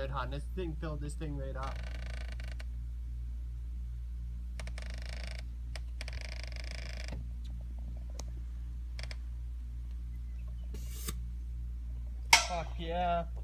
good, hon. This thing filled this thing right up. Fuck yeah.